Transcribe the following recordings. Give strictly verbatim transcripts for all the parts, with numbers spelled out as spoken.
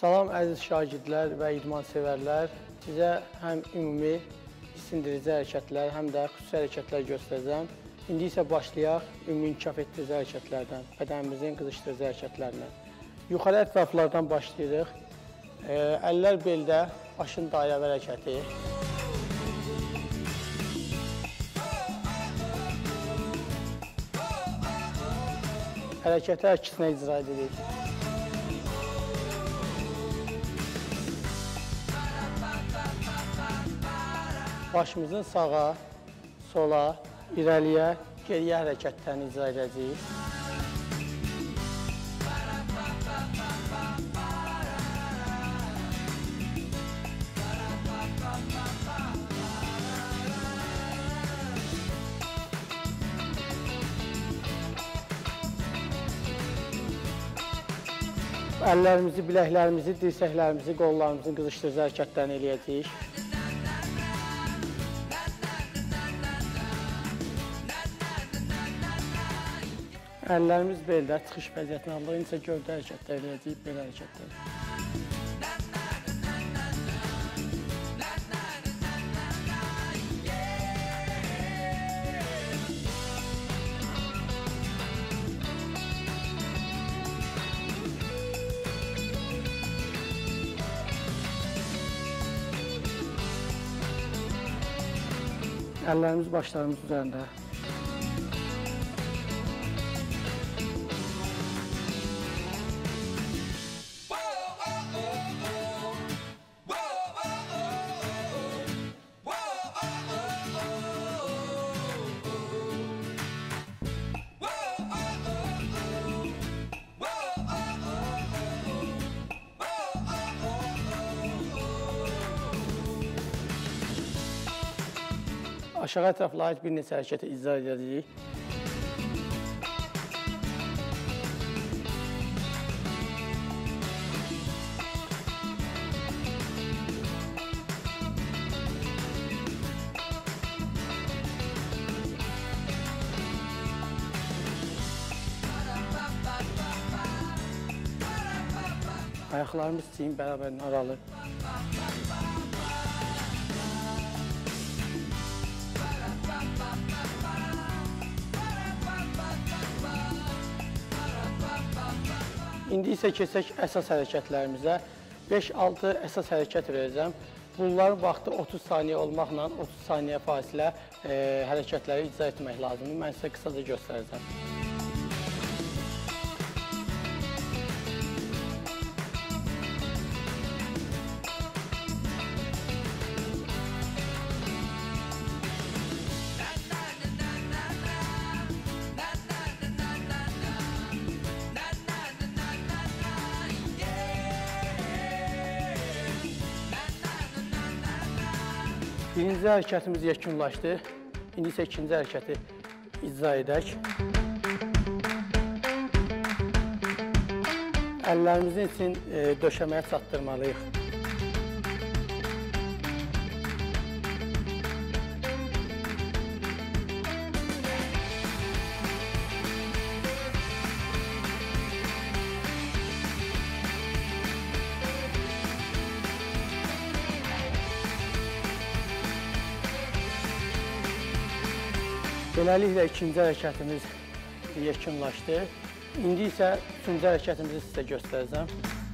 Salam əziz şagirdlər və idman sevərlər. Sizə həm ümumi sindirici hərəkətlər, həm də xüsusi hərəkətlər göstərəcəm. İndi isə başlayaq ümumi inkişaf etdirici hərəkətlərdən, bədənimizin qızışdırıcı hərəkətlərindən. Yuxarı ətraflardan başlayırıq. Əllər beldə, başın dairəvi hərəkəti. Hərəkəti əksinə icra edirik. Başımızın sağa, sola, irəliyə, geriyə hərəkətlərini icra edəcəyik. Əllərimizi, biləklərimizi, dirsəklərimizi, qollarımızın qızışdırıcı hərəkətlərini eləyəcəyik. Əllərimiz beldə, çıxış vəziyyətini alırıq, isə gövdə hərəkətləri eləyəcəyik, belə hərəkətləri. Əllərimiz başlarımız üzərində. Aşağı ətrafla aid bir neçə hərəkəti icra edəcəyik. Ayaqlarımız çiyin bərabər aralı. İndi isə keçək əsas hərəkətlərimizə. beş altı əsas hərəkət verəcəm. Bunların vaxtı otuz saniyə olmaqla otuz saniyə fasilə e, hərəkətləri icra etmək lazımdır. Mən sizə qısaca göstərəcəm. Birinci hərəkətimiz yekunlaşdı. İndi isə ikinci hərəkəti icra edək. Əllərimizin üçün e, döşəməyə çatdırmalıyıq. Beləliklə ikinci hərəkətimiz yekunlaşdı. İndi isə üçüncü hərəkətimizi sizə göstərəcəm.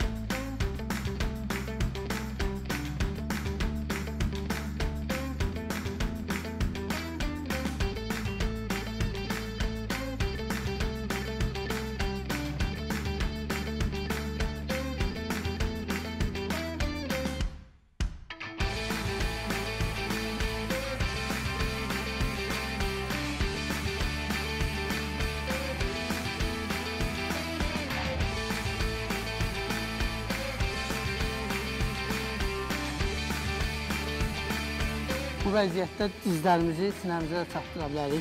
Bu vəziyyətdə dizlərimizi sinəmizə çatdıra bilərik.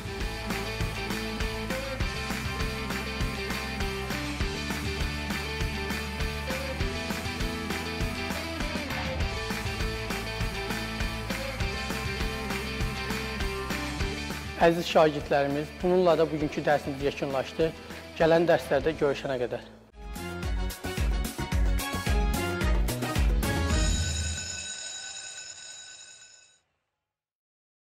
Əziz şagirdlərimiz, bununla da bugünkü dərsimiz yekunlaşdı. Gələn dərslərdə görüşənə qədər.